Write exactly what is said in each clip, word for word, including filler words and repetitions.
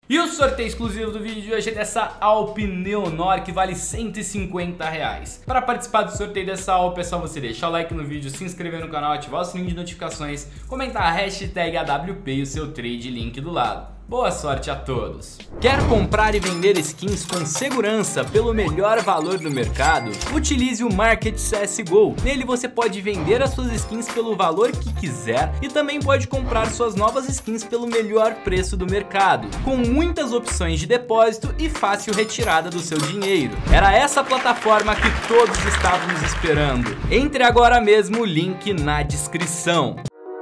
E o sorteio exclusivo do vídeo de hoje é dessa Alp Neonor, que vale cento e cinquenta reais. Para participar do sorteio dessa Alp é só você deixar o like no vídeo, se inscrever no canal, ativar o sininho de notificações, comentar a hashtag A W P e o seu trade link do lado. Boa sorte a todos! Quer comprar e vender skins com segurança pelo melhor valor do mercado? Utilize o Market C S G O. Nele você pode vender as suas skins pelo valor que quiser e também pode comprar suas novas skins pelo melhor preço do mercado, com muitas opções de depósito e fácil retirada do seu dinheiro. Era essa plataforma que todos estávamos esperando. Entre agora mesmo, o link na descrição.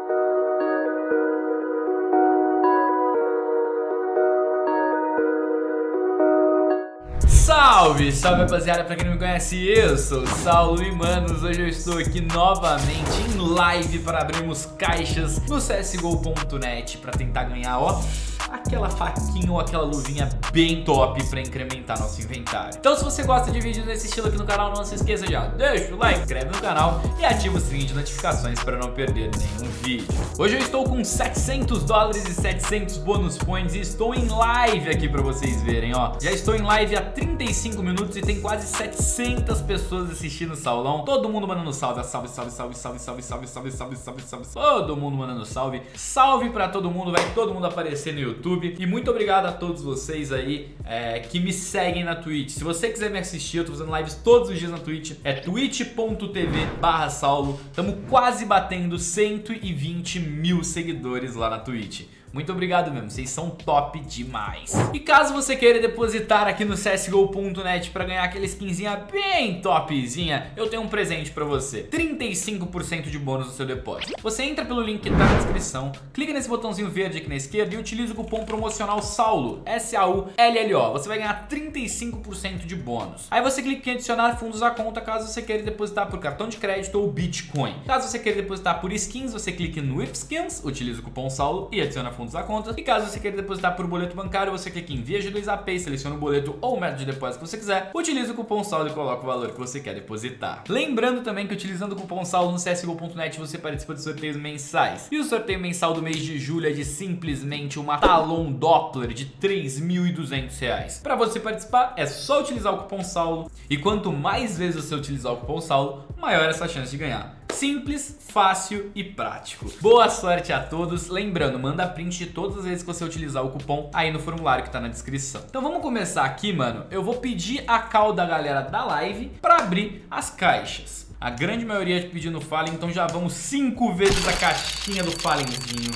Salve, salve rapaziada, pra quem não me conhece, eu sou o Saulo e manos, hoje eu estou aqui novamente em live para abrirmos caixas no C S G O ponto net para tentar ganhar, ó, aquela faquinha ou aquela luvinha bem top para incrementar nosso inventário. Então se você gosta de vídeos desse estilo aqui no canal, não se esqueça já, deixa o like, inscreve no canal e ativa o sininho de notificações para não perder nenhum vídeo. Hoje eu estou com setecentos dólares e setecentos bônus points e estou em live aqui para vocês verem, ó. Já estou em live há trinta e cinco minutos e tem quase setecentas pessoas assistindo o Saulão. Todo mundo mandando salve, salve, salve, salve, salve, salve, salve, salve, salve, salve, salve, todo mundo mandando salve. Salve pra todo mundo, vai todo mundo aparecer no YouTube. E muito obrigado a todos vocês aí é, que me seguem na Twitch. Se você quiser me assistir, eu tô fazendo lives todos os dias na Twitch. É twitch ponto tv barra Saulo. Estamos quase batendo cento e vinte mil seguidores lá na Twitch. Muito obrigado mesmo, vocês são top demais. E caso você queira depositar aqui no C S G O ponto net para ganhar aquela skinzinha bem topzinha, eu tenho um presente para você, trinta e cinco por cento de bônus no seu depósito. Você entra pelo link que tá na descrição, clica nesse botãozinho verde aqui na esquerda e utiliza o cupom promocional SAULO, S A U L L O. Você vai ganhar trinta e cinco por cento de bônus. Aí você clica em adicionar fundos à conta caso você queira depositar por cartão de crédito ou Bitcoin. Caso você queira depositar por skins, você clica no Whip Skins, utiliza o cupom SAULO e adiciona fundos da conta. E caso você queira depositar por boleto bancário, você clica em Via G dois A P, seleciona o boleto ou o método de depósito que você quiser, utiliza o cupom SAULO e coloca o valor que você quer depositar. Lembrando também que utilizando o cupom SAULO no C S G O ponto net você participa de sorteios mensais. E o sorteio mensal do mês de julho é de simplesmente uma Talon Doppler de três mil e duzentos reais. Para você participar é só utilizar o cupom SAULO e quanto mais vezes você utilizar o cupom SAULO, maior é essa chance de ganhar. Simples, fácil e prático. Boa sorte a todos. Lembrando, manda print de todas as vezes que você utilizar o cupom aí no formulário que tá na descrição. Então vamos começar aqui, mano. Eu vou pedir a call da galera da live pra abrir as caixas. A grande maioria pedindo Fallen, então já vamos cinco vezes a caixinha do Fallenzinho.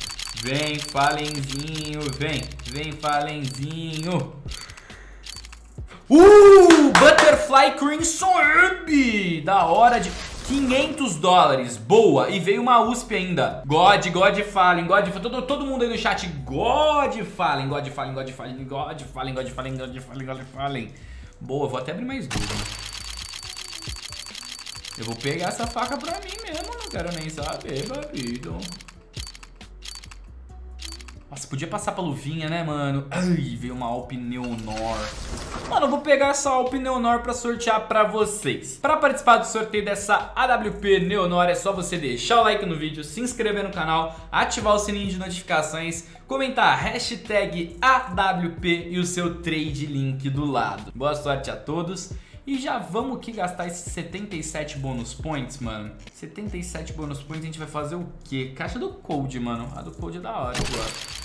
Vem, Fallenzinho, vem. Vem, Fallenzinho. Uh! Butterfly Crimson Herb! Da hora de... quinhentos dólares, boa, e veio uma U S P ainda. God, God Fallen, God Fallen, todo, todo mundo aí no chat, God Fallen, God Fallen, God Fallen, God Fallen, God Fallen, God Fallen, God Fallen. Boa, vou até abrir mais duas. Eu vou pegar essa faca pra mim mesmo, não quero nem saber, babido. Nossa, podia passar pra luvinha, né, mano? Ai, veio uma Alp Neonor. Mano, eu vou pegar essa Alp Neonor pra sortear pra vocês. Pra participar do sorteio dessa A W P Neonor é só você deixar o like no vídeo, se inscrever no canal, ativar o sininho de notificações, comentar a hashtag A W P e o seu trade link do lado. Boa sorte a todos. E já vamos aqui gastar esses setenta e sete bônus points, mano. setenta e sete bônus points, a gente vai fazer o quê? Caixa do Code, mano. A do Code é da hora, eu gosto.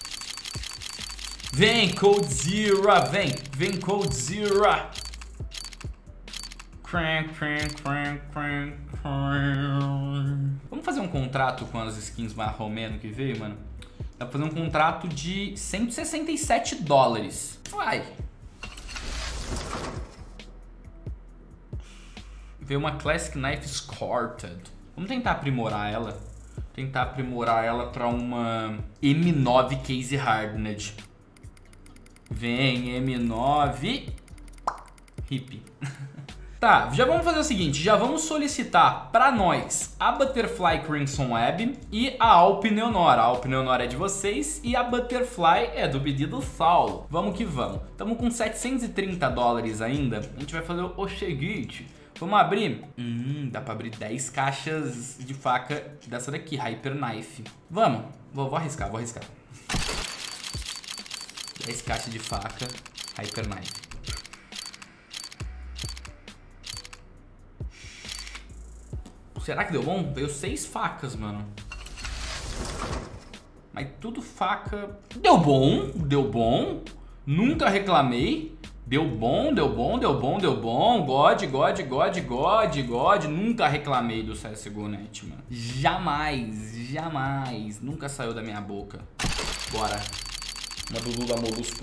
Vem, Code Zero, vem. Vem, Code Zero. Crank, crank, crank, crank, crank. Vamos fazer um contrato com as skins marromeno que veio, mano? Dá pra fazer um contrato de cento e sessenta e sete dólares. Vai. Veio uma Classic Knife Scorted. Vamos tentar aprimorar ela. Tentar aprimorar ela pra uma M nove Case Hardened. Vem, M nove. Hip. Tá, já vamos fazer o seguinte. Já vamos solicitar pra nós a Butterfly Crimson Web e a Alp Neonor. A Alp Neonor é de vocês e a Butterfly é do pedido Saulo. Vamos que vamos. Estamos com setecentos e trinta dólares ainda. A gente vai fazer o seguinte. Vamos abrir? Hum, dá pra abrir dez caixas de faca dessa daqui, Hyper Knife. Vamos, vou, vou arriscar, vou arriscar. dez caixas de faca Hyper Knife. Será que deu bom? Veio seis facas, mano. Mas tudo faca. Deu bom, deu bom. Nunca reclamei. Deu bom, deu bom, deu bom, deu bom. God, God, God, God, God. Nunca reclamei do C S G O ponto net, mano. Jamais, jamais. Nunca saiu da minha boca. Bora. Uma do Lula Molusco.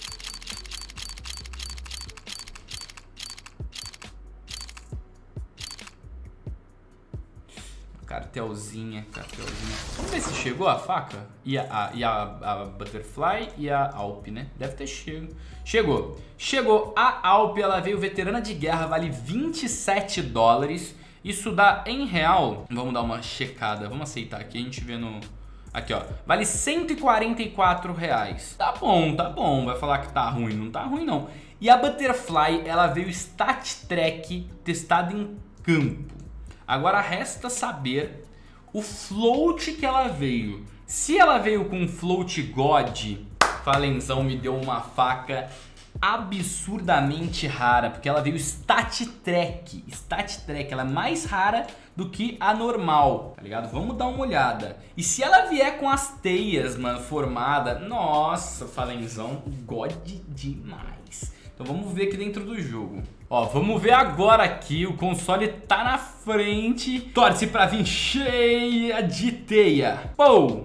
Cartelzinha, cartelzinha. Vamos ver se chegou a faca e a, a, e a, a Butterfly e a Alp, né? Deve ter chego. Chegou. Chegou a Alp, ela veio veterana de guerra, vale vinte e sete dólares. Isso dá em real. Vamos dar uma checada. Vamos aceitar aqui, a gente vê no... Aqui, ó. Vale cento e quarenta e quatro reais. Tá bom, tá bom. Vai falar que tá ruim. Não tá ruim, não. E a Butterfly, ela veio Stat Track testada em campo. Agora resta saber o float que ela veio. Se ela veio com float God, Falenzão me deu uma faca absurdamente rara, porque ela veio Stat Track. Stat Track, ela é mais rara do que a normal, tá ligado? Vamos dar uma olhada. E se ela vier com as teias, mano, formada, nossa, Falenzão, God demais. Então vamos ver aqui dentro do jogo. Ó, vamos ver agora aqui, o console tá na frente. Torce pra vir cheia de teia. Pô!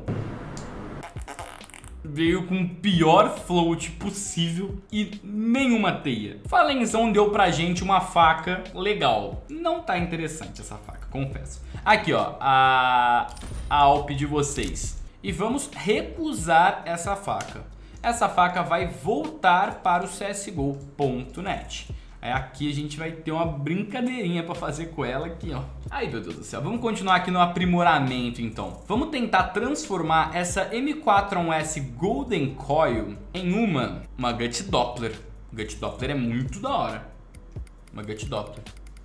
Veio com o pior float possível e nenhuma teia. Falenzão deu pra gente uma faca legal. Não tá interessante essa faca, confesso. Aqui, ó, a, a Alp de vocês. E vamos recusar essa faca. Essa faca vai voltar para o C S G O ponto net. Aí aqui a gente vai ter uma brincadeirinha pra fazer com ela aqui, ó. Ai, meu Deus do céu. Vamos continuar aqui no aprimoramento, então. Vamos tentar transformar essa M quatro A um S Golden Coil em uma, uma Gut Doppler. Gut Doppler é muito da hora. Uma Gut Doppler.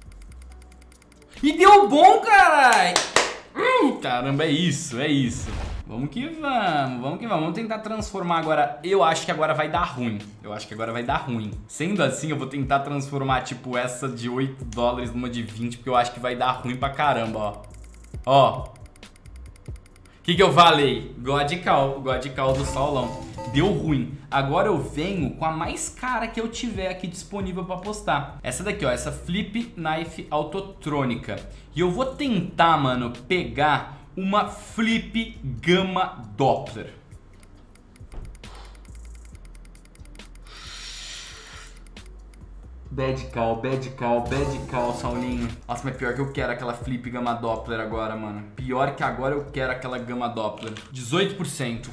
E deu bom, caralho! Hum, caramba, é isso, é isso. Vamos que vamos, vamos que vamos. Vamos tentar transformar agora. Eu acho que agora vai dar ruim. Eu acho que agora vai dar ruim. Sendo assim, eu vou tentar transformar, tipo, essa de oito dólares numa de vinte, porque eu acho que vai dar ruim pra caramba, ó. Ó. O que que eu falei? Godcal, Godcal do Saulão. Deu ruim. Agora eu venho com a mais cara que eu tiver aqui disponível pra postar. Essa daqui, ó. Essa Flip Knife Autotrônica. E eu vou tentar, mano, pegar uma Flip Gamma Doppler. Bad call, bad call, bad call, Saulinho. Nossa, mas pior que eu quero aquela Flip Gamma Doppler agora, mano. Pior que agora eu quero aquela Gamma Doppler. dezoito por cento.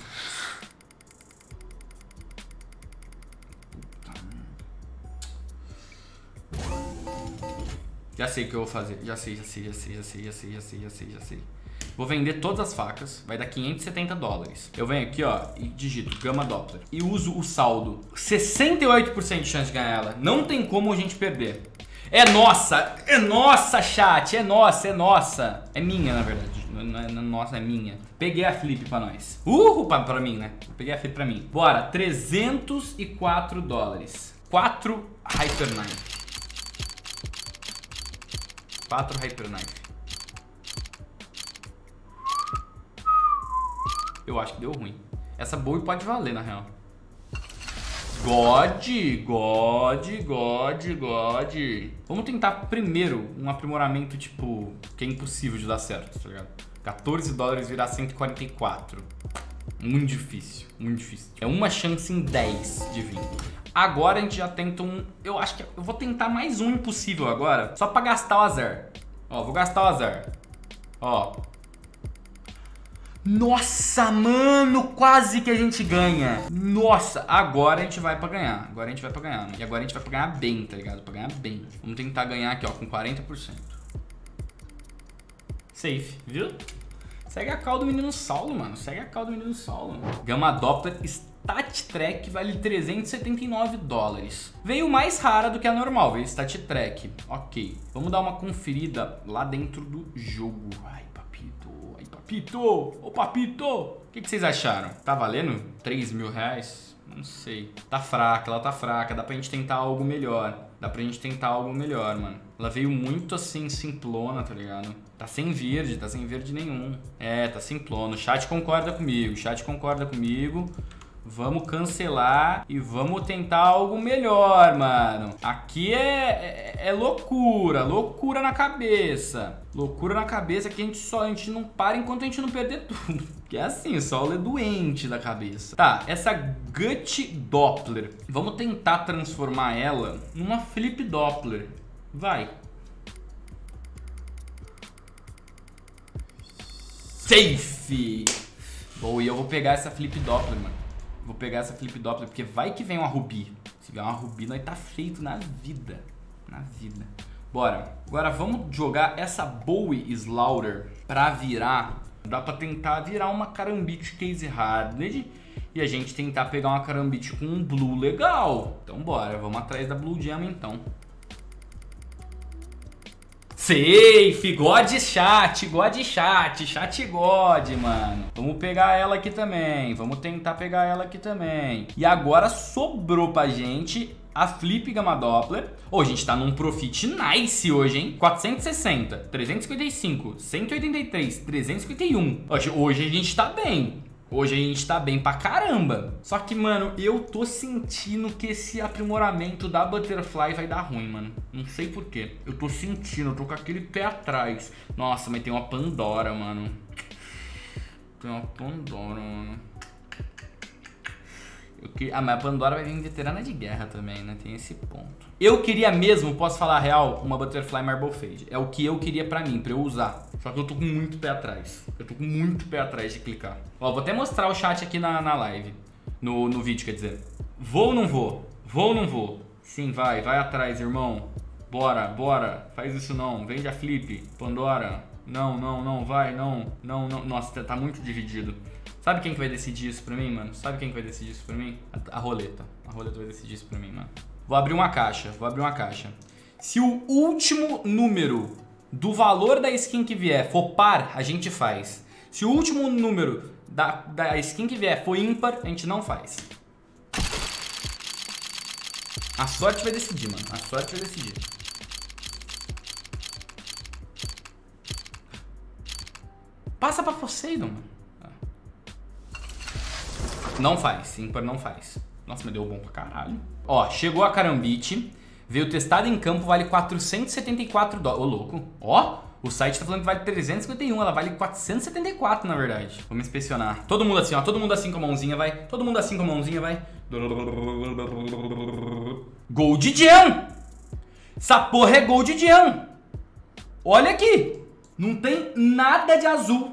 Já sei o que eu vou fazer. Já sei, já sei, já sei, já sei, já sei, já sei, já sei, já sei. Vou vender todas as facas, vai dar quinhentos e setenta dólares. Eu venho aqui, ó, e digito Gamma Doppler. E uso o saldo. sessenta e oito por cento de chance de ganhar ela. Não tem como a gente perder. É nossa! É nossa, chat! É nossa, é nossa! É minha, na verdade. Não é nossa, é minha. Peguei a Flip pra nós. Uhul, pra, pra mim, né? Peguei a Flip pra mim. Bora, trezentos e quatro dólares. quatro Hyper Knife. quatro Hyper Knife. Eu acho que deu ruim. Essa boa pode valer, na real. God, God, God, God. Vamos tentar primeiro um aprimoramento, tipo, que é impossível de dar certo, tá ligado? quatorze dólares virar cento e quarenta e quatro. Muito difícil, muito difícil. É uma chance em dez de vir. Agora a gente já tenta um... Eu acho que eu vou tentar mais um impossível agora, só pra gastar o azar. Ó, vou gastar o azar. Ó. Nossa, mano, quase que a gente ganha. Nossa, agora a gente vai pra ganhar. Agora a gente vai pra ganhar, mano. E agora a gente vai pra ganhar bem, tá ligado? Pra ganhar bem. Vamos tentar ganhar aqui, ó, com quarenta por cento. Safe, viu? Segue a call do menino Saulo, mano. Segue a call do menino Saulo. Gamma Doppler Stat Track vale trezentos e setenta e nove dólares. Veio mais rara do que a normal, veio Stat Track. Ok, vamos dar uma conferida lá dentro do jogo. Ai, papito, ai, papito, ô papito. O que, que vocês acharam? Tá valendo três mil reais? Não sei. Tá fraca, ela tá fraca. Dá pra gente tentar algo melhor. Dá pra gente tentar algo melhor, mano. Ela veio muito assim, simplona, tá ligado? Tá sem verde, tá sem verde nenhum. É, tá simplona. O chat concorda comigo, o chat concorda comigo. Vamos cancelar e vamos tentar algo melhor, mano. Aqui é, é, é loucura, loucura na cabeça. Loucura na cabeça que a gente só a gente não para enquanto a gente não perder tudo. Que é assim, o Saulo é doente da cabeça. Tá, essa Gut Doppler. Vamos tentar transformar ela numa Flip Doppler. Vai. Safe! Boa, e eu vou pegar essa Flip Doppler, mano. Vou pegar essa Flip Doppler, porque vai que vem uma Rubi. Se vier uma Rubi, nós tá feito na vida. Na vida. Bora. Agora vamos jogar essa Bowie Slaughter pra virar. Dá pra tentar virar uma Karambit Case Hardened. E a gente tentar pegar uma Karambit com um Blue legal. Então bora, vamos atrás da Blue Gem então. Safe, God chat, God chat, chat God, mano. Vamos pegar ela aqui também, vamos tentar pegar ela aqui também. E agora sobrou pra gente a Flip Gamma Doppler. Ô, oh, a gente tá num profit nice hoje, hein? quatrocentos e sessenta, trezentos e cinquenta e cinco, cento e oitenta e três, trezentos e cinquenta e um. Hoje, hoje a gente tá bem. Hoje a gente tá bem pra caramba. Só que, mano, eu tô sentindo que esse aprimoramento da Butterfly vai dar ruim, mano. Não sei porquê. Eu tô sentindo, eu tô com aquele pé atrás. Nossa, mas tem uma Pandora, mano. Tem uma Pandora, mano. Eu que... Ah, mas a Pandora vai vir veterana de guerra também, né? Tem esse ponto. Eu queria mesmo, posso falar a real, uma Butterfly Marble Fade. É o que eu queria pra mim, pra eu usar. Só que eu tô com muito pé atrás. Eu tô com muito pé atrás de clicar. Ó, vou até mostrar o chat aqui na, na live. No, no vídeo, quer dizer. Vou ou não vou? Vou ou não vou? Sim, vai. Vai atrás, irmão. Bora, bora. Faz isso não. Vende a Flip. Pandora. Não, não, não. Vai, não. Não, não. Nossa, tá muito dividido. Sabe quem que vai decidir isso pra mim, mano? Sabe quem que vai decidir isso pra mim? A, a roleta. A roleta vai decidir isso pra mim, mano. Vou abrir uma caixa. Vou abrir uma caixa. Se o último número do valor da skin que vier for par, a gente faz. Se o último número da, da skin que vier for ímpar, a gente não faz. A sorte vai decidir, mano. A sorte vai decidir. Passa pra Poseidon, mano. Não faz, ímpar não faz. Nossa, mas deu bom pra caralho. Ó, chegou a Karambit. Veio testada em campo, vale quatrocentos e setenta e quatro dólares. Ô, louco. Ó, o site tá falando que vale trezentos e cinquenta e um. Ela vale quatrocentos e setenta e quatro, na verdade. Vamos inspecionar. Todo mundo assim, ó. Todo mundo assim com a mãozinha, vai. Todo mundo assim com a mãozinha, vai. Gold Gem! Essa porra é Gold Gem! Olha aqui. Não tem nada de azul.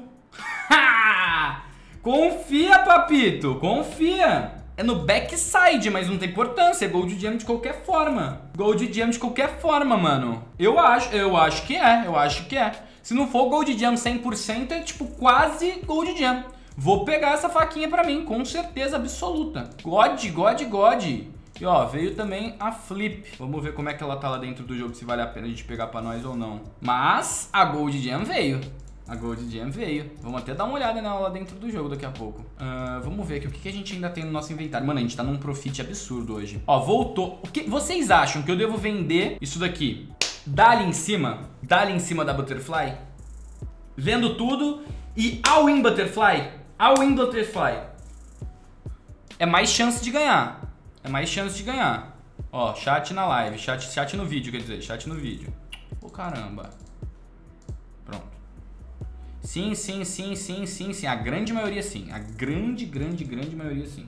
Confia, papito. Confia. É no backside, mas não tem importância. É Gold Gem de qualquer forma. Gold Gem de qualquer forma, mano. Eu acho, eu acho que é. Eu acho que é. Se não for Gold Gem cem por cento, é tipo quase Gold Gem. Vou pegar essa faquinha pra mim, com certeza absoluta. God, God, God. E ó, veio também a Flip. Vamos ver como é que ela tá lá dentro do jogo, se vale a pena a gente pegar pra nós ou não. Mas a Gold Gem veio. A Gold Gem veio. Vamos até dar uma olhada nela lá dentro do jogo daqui a pouco. Uh, vamos ver aqui o que, que a gente ainda tem no nosso inventário. Mano, a gente tá num profit absurdo hoje. Ó, voltou. O que vocês acham que eu devo vender isso daqui? Dali em cima? Dali em cima da Butterfly? Vendo tudo e all in Butterfly? All in Butterfly. É mais chance de ganhar. É mais chance de ganhar. Ó, chat na live. Chat, chat no vídeo, quer dizer. Chat no vídeo. Ô, caramba. Pronto. Sim, sim, sim, sim, sim, sim. A grande maioria sim. A grande, grande, grande maioria sim.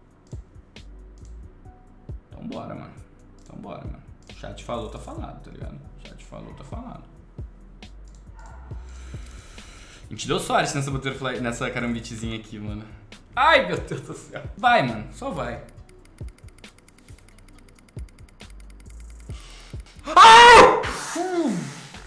Então bora, mano. Então bora, mano. Chat falou, tá falado, tá ligado? Chat falou, tá falado. A gente deu sorte nessa Butterfly, nessa Karambitzinha aqui, mano. Ai, meu Deus do céu. Vai, mano. Só vai. Ah! Uh!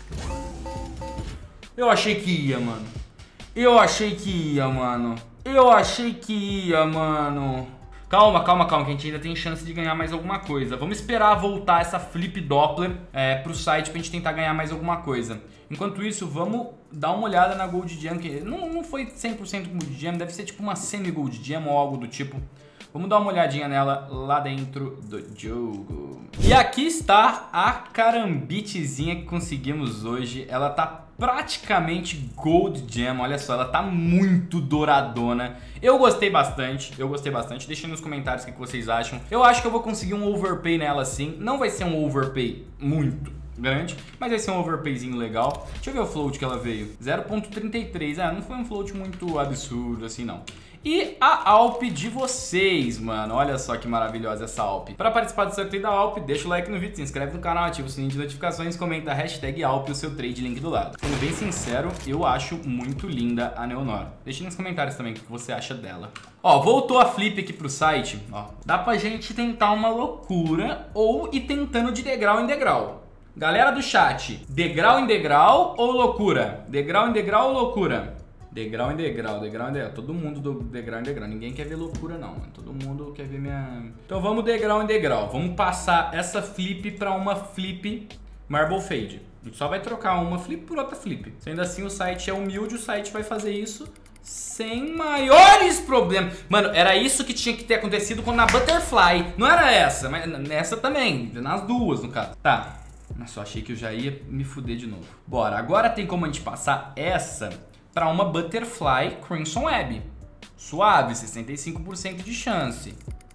Eu achei que ia, mano. Eu achei que ia, mano. Eu achei que ia, mano. Calma, calma, calma, que a gente ainda tem chance de ganhar mais alguma coisa. Vamos esperar voltar essa Flip Doppler é, pro site pra gente tentar ganhar mais alguma coisa. Enquanto isso, vamos dar uma olhada na Gold Gem, que não, não foi cem por cento Gold Gem, deve ser tipo uma semi-Gold Gem ou algo do tipo. Vamos dar uma olhadinha nela lá dentro do jogo. E aqui está a carambitezinha que conseguimos hoje. Ela tá praticamente Gold Gem, olha só, ela tá muito douradona. Eu gostei bastante, eu gostei bastante. Deixem nos comentários o que vocês acham. Eu acho que eu vou conseguir um overpay nela sim. Não vai ser um overpay muito grande, mas vai ser um overpayzinho legal. Deixa eu ver o float que ela veio. zero ponto trinta e três, é, não foi um float muito absurdo assim não. E a Alp de vocês, mano. Olha só que maravilhosa essa Alp. Para participar do sorteio da Alp, deixa o like no vídeo, se inscreve no canal, ativa o sininho de notificações, comenta a hashtag Alp e o seu trade link do lado. Sendo bem sincero, eu acho muito linda a Neonor. Deixa nos comentários também o que você acha dela. Ó, voltou a flip aqui pro site. Ó, dá pra gente tentar uma loucura ou ir tentando de degrau em degrau. Galera do chat, degrau em degrau ou loucura? Degrau em degrau ou loucura? Degrau em degrau, degrau em degrau. Todo mundo do degrau em degrau. Ninguém quer ver loucura não, mano. Todo mundo quer ver minha... Então vamos degrau em degrau. Vamos passar essa flip pra uma flip Marble Fade. A gente só vai trocar uma flip por outra flip. Sendo assim, o site é humilde, o site vai fazer isso sem maiores problemas. Mano, era isso que tinha que ter acontecido quando na Butterfly. Não era essa, mas nessa também. Nas duas, no caso. Tá. Mas só achei que eu já ia me fuder de novo. Bora. Agora tem como a gente passar essa para uma Butterfly Crimson Web. Suave, sessenta e cinco por cento de chance.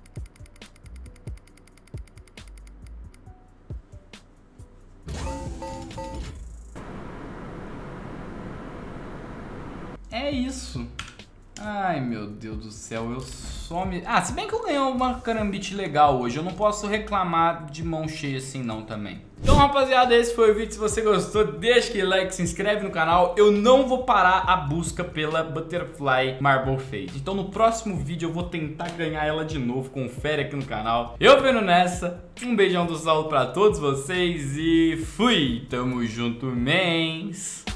É isso. Ai, meu Deus do céu, eu só me... Ah, se bem que eu ganhei uma carambite legal hoje, eu não posso reclamar de mão cheia assim não também. Então, rapaziada, esse foi o vídeo. Se você gostou, deixa aquele like, se inscreve no canal. Eu não vou parar a busca pela Butterfly Marble Fade. Então, no próximo vídeo, eu vou tentar ganhar ela de novo. Confere aqui no canal. Eu vendo nessa. Um beijão do Saulo pra todos vocês e fui! Tamo junto, mens!